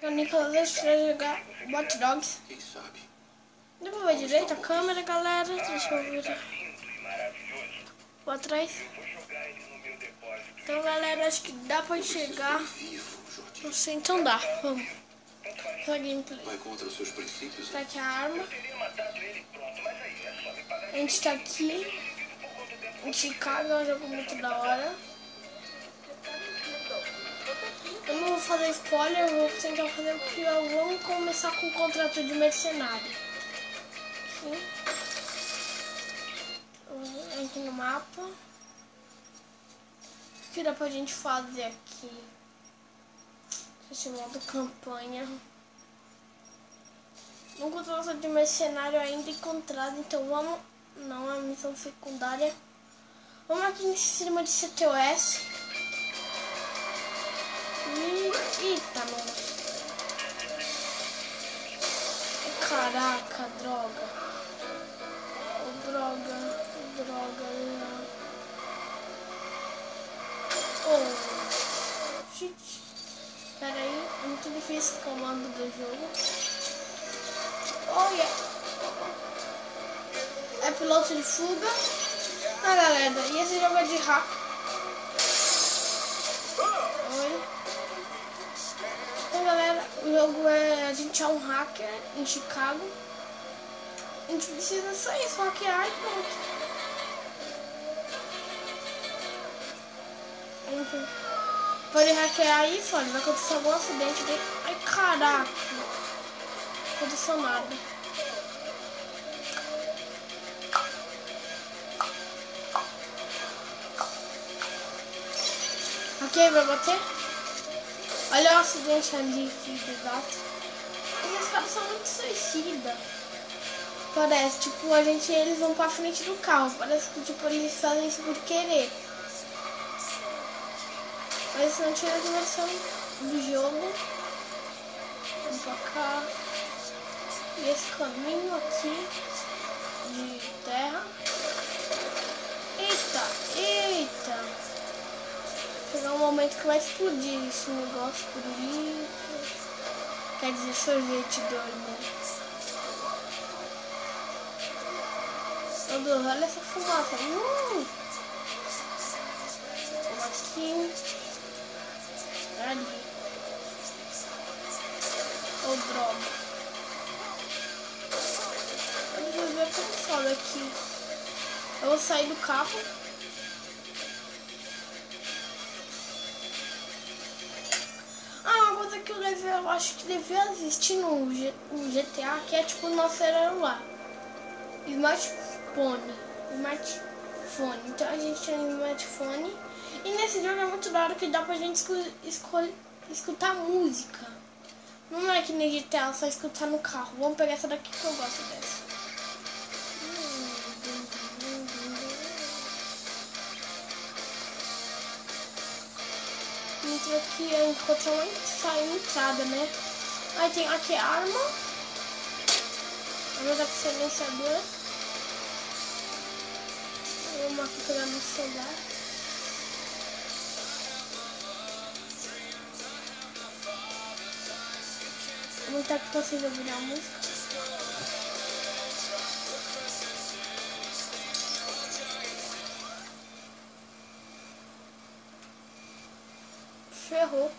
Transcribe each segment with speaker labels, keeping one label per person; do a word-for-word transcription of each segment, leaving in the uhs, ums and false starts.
Speaker 1: O Nicolas vai jogar Watch Dogs.
Speaker 2: Quem sabe?
Speaker 1: Dá pra ver direito a câmera, galera? Deixa eu ver. Vou atrás. Então, galera, acho que dá pra enxergar. Não sei, então dá. Vamos. Essa gameplay.
Speaker 2: Vai contra os seus princípios?
Speaker 1: Tá aqui a arma. A gente tá aqui em Chicago, é um jogo muito da hora. Eu não vou fazer spoiler, eu vou tentar fazer o que eu vou começar com o contrato de mercenário. Aqui. Aqui no mapa. O que dá pra gente fazer aqui? Esse modo campanha. Não contrato de mercenário ainda encontrado, então vamos. Não, é missão secundária. Vamos aqui em cima de C T O S. Eita, nossa. Caraca, droga. Oh, droga, droga. Oh, shit. Pera aí, é muito difícil o comando do jogo. Oh, yeah. É piloto de fuga. Ah, galera, e esse jogo é de hack. Oi. Então, galera, o jogo é... A gente é um hacker em Chicago. A gente precisa só isso, hackear e pronto. Enfim. Pode hackear isso, olha, vai acontecer algum acidente bem... Ai, caraca. Não aconteceu nada. Ok, vai bater? Olha o acidente ali, filho do gato. Esses caras são muito suicidas. Parece, tipo, a gente, eles vão pra frente do carro. Parece que, tipo, eles fazem isso por querer. Mas isso não tira a diversão do jogo. Vamos pra cá. E esse caminho aqui de terra. Eita, eita. Chegar um momento que vai explodir esse negócio por ali. Quer dizer, sorvete doido. Meu Deus, olha essa fumaça. Uh! Aqui. Ali. Ô, oh, droga. Deixa eu ver como sobe aqui. Eu vou sair do carro. Que eu, deve, eu acho que devia existir no, G, no G T A, que é tipo o nosso celular. Smartphone. Smartphone. Então a gente tem um smartphone. E nesse jogo é muito da hora que dá pra gente escu, escu, escutar música. Não é que nem G T A, só escutar no carro. Vamos pegar essa daqui que eu gosto dessa. Entra aqui, eu encontro uma entrada, né? Aí tem aqui a arma. Arma da silenciador. Vamos aqui pegar no celular. Vou tentar que vocês ouvirem a música. Ferrou.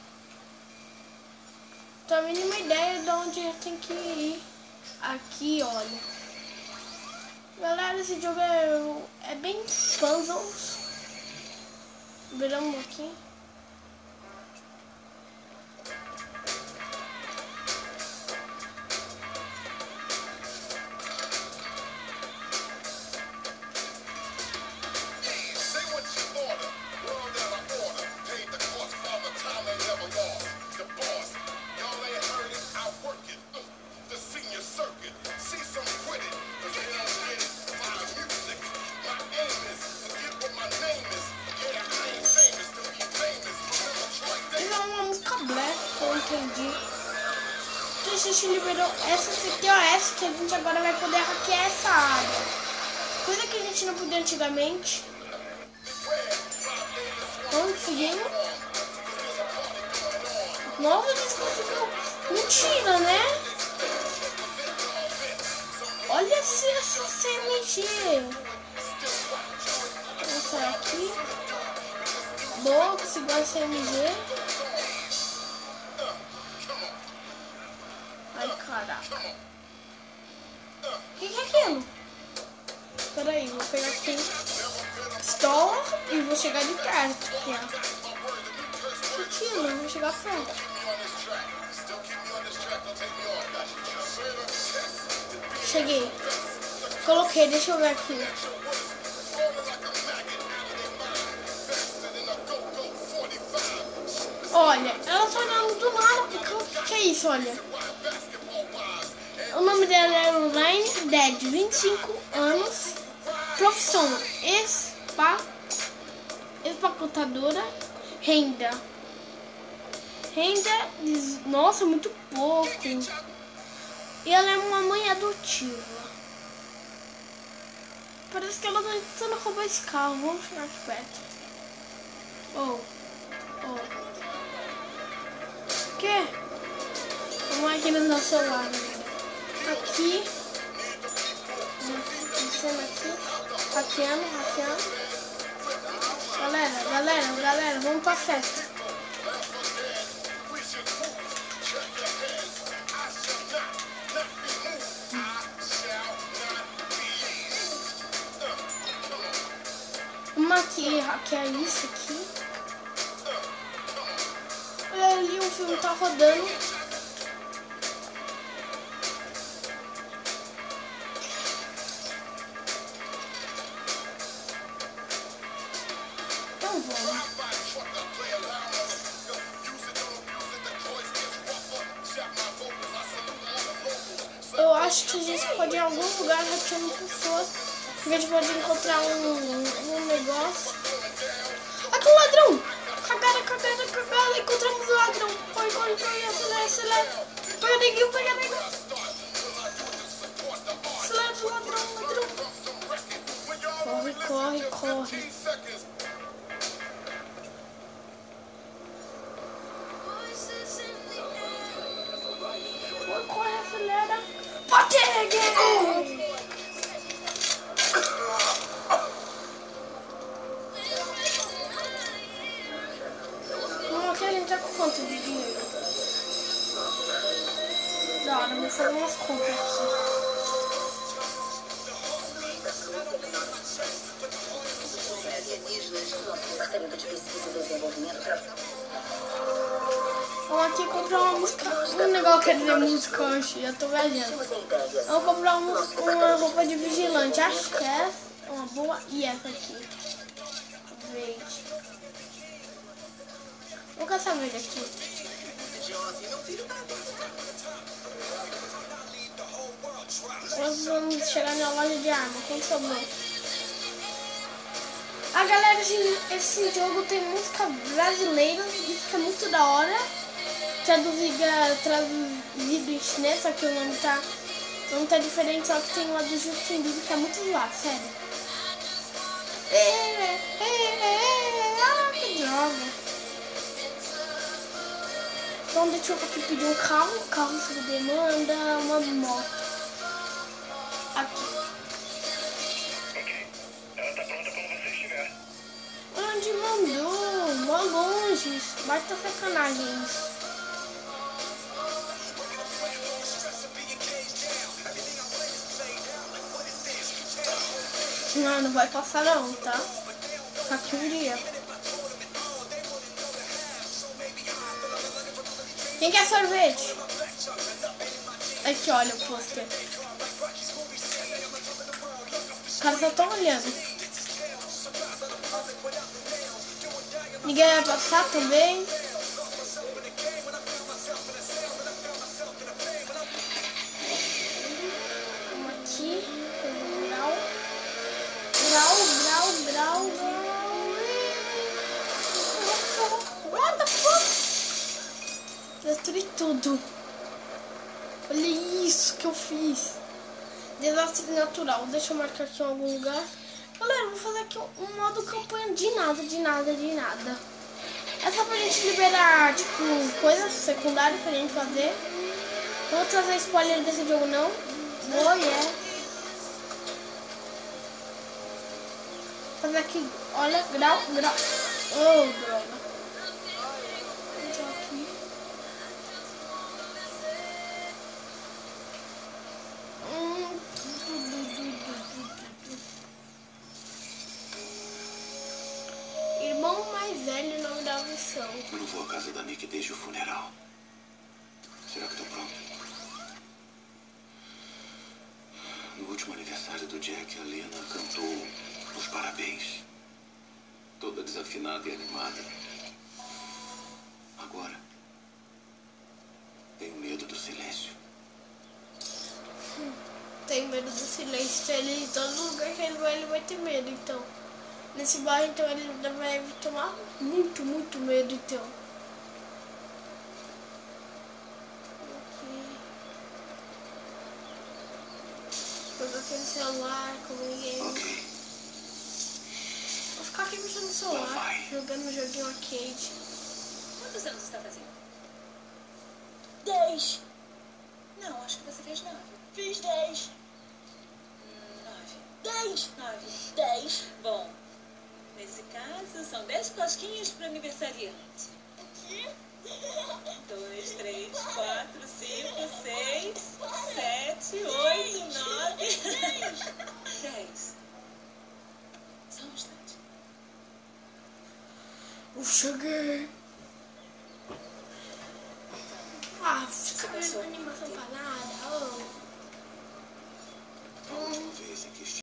Speaker 1: Tô a mínima ideia de onde eu tenho que ir. Aqui, olha. Galera, esse jogo é, é bem puzzles. Viramos aqui. Entendi. Então a gente liberou essa C T O S, que a gente agora vai poder hackear essa área. Coisa que a gente não podia antigamente. Conseguimos. Nossa, eles conseguiram. Mentira, né? Olha esse, esse C M G. Vamos sair aqui. Boa, conseguiu esse C M G. Ai, caraca. O que, que é aquilo? Peraí, vou pegar aqui. Pistola e vou chegar de perto. O que é aquilo? Eu vou chegar perto. Cheguei. Coloquei, deixa eu ver aqui. Olha, ela tá olhando do nada. O que, que é isso, olha? O nome dela é Online Dead, vinte e cinco anos. Profissão, espa, empacotadora. Renda. Renda, nossa, muito pouco. E ela é uma mãe adotiva. Parece que ela tá tentando roubar esse carro. Vamos chegar aqui perto. Oh. Oh. O quê? Vamos aqui no nosso celular. Aqui. Descendo aqui. Hackeando, hackeando. Galera, galera, galera, vamos pra festa. Vamos aqui hackear isso aqui. Olha ali, o filme tá rodando. Então vamos. Eu acho que a gente pode ir em algum lugar hackeando pessoas. A gente pode encontrar um, um negócio. Aqui um ladrão! Cagada, cagada, cagada! Encontramos o ladrão! Corre, corre, corre! Acelera, acelera! Pega neguinho, pega neguinho! Acelera, ladrão, ladrão! Corre, corre, corre! Corre, corre, acelera! Peguei! Aqui a gente tá com quanto de dinheiro? Da hora, vou fazer umas compras aqui. Vamos aqui comprar uma música. Um negócio quer dizer música, eu acho. Já tô viajando. Vamos comprar uma, uma roupa de vigilante. Acho que essa é uma boa. E essa aqui. Verde. Vou caçar verde aqui. Nós vamos chegar na loja de arma. Quanto sobrou? Ah, galera, esse, esse jogo tem música brasileira. Isso que é muito da hora. Traduzida, traduzido em chinês, só que o nome tá, o nome tá diferente. Só que tem lá do Justin Bieber, que é muito zoado, sério. É, é, é, é, ah, que droga. Então deixa eu aqui pedir um carro, um carro sob demanda, uma moto. Aqui.
Speaker 2: Ok. Ela tá pronta quando você estiver.
Speaker 1: Onde mandou? Mó longe. Baita sacanagem isso. Não, não vai passar não, tá? Aqui um dia. Quem quer sorvete? Aqui, olha o pôster. Os caras só estão olhando. Ninguém vai passar também. Vamos aqui. Grau. Grau, grau, grau, grau. What the fuck? Destruí tudo. Olha isso que eu fiz. Desastre natural. Deixa eu marcar aqui em algum lugar. Galera, vou fazer aqui um modo campanha de nada, de nada, de nada. É só pra gente liberar, tipo, coisas secundárias pra gente fazer. Não vou trazer spoiler desse jogo, não. Oh, yeah. Fazer aqui, olha, grau, grau. Oh, droga. Então aqui. Hum. Irmão mais velho, o nome da missão.
Speaker 3: Eu não vou à casa da Nick desde o funeral. Será que tô pronto? No último aniversário do Jack, a Lena cantou os parabéns. Toda desafinada e animada. Agora, tenho medo do silêncio.
Speaker 1: Hum, tenho medo do silêncio. Ele, em todo lugar que ele vai, ele vai ter medo, então. Nesse bairro, então, ele deve tomar muito, muito medo, então. Aqui. Pegar aquele celular, como ninguém...
Speaker 3: Ok.
Speaker 1: Vou ficar aqui mexendo no celular, jogando um joguinho arcade.
Speaker 4: Quantos anos você está fazendo? Dez. Não, acho que você fez nove. Fiz dez. Hum, nove. Dez. Nove. Dez. Bom, nesse caso, são dez cosquinhas para aniversariante. O quê? Dois, três, quatro, cinco, seis, sete, oito, nove, dez. Só um instante.
Speaker 1: Eu cheguei. Ah, fica vendo animação pra nada. Oh.
Speaker 3: A última vez em que estive